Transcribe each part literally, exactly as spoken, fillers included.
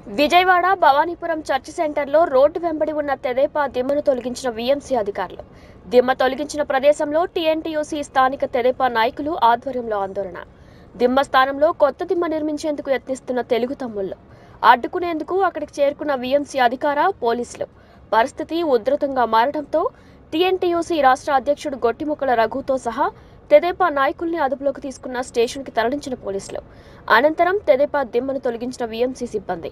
Vijayawada Bhavanipuram church సెంటర్లో road వెంబడి ఉన్న తెదేపా దిమ్మను తొలగించిన వీఎంసీ అధికారులు. దిమ్మ తొలగించిన ప్రదేశంలో టీఎన్టీయూసీ స్థానిక తెదేపా నాయకులు ఆధ్వర్యంలో ఆందోళన. దిమ్మ స్థానంలో కొత్త దిమ్మ నిర్మించేందుకు యత్నిస్తున్న తెలుగు తమ్ముళ్లు అడ్డుకునేందుకు అక్కడికి చేరుకున్న వీఎంసీ అధికార పోలీసులు. పరిస్థితి ఉధృతంగా మారడంతో టీఎన్టీయూసీ రాష్ట్ర అధ్యక్షుడు గొట్టిముక్కల రఘుతో సహా తెదేపా నాయకుల్ని అదుపులోకి తీసుకున్న స్టేషన్కి తరలించిన పోలీసులు. అనంతరం తెదేపా దిమ్మను తొలగించిన వీఎంసీ సిబ్బంది.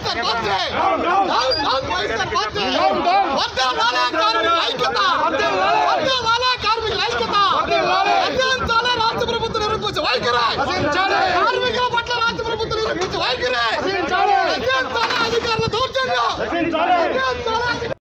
What the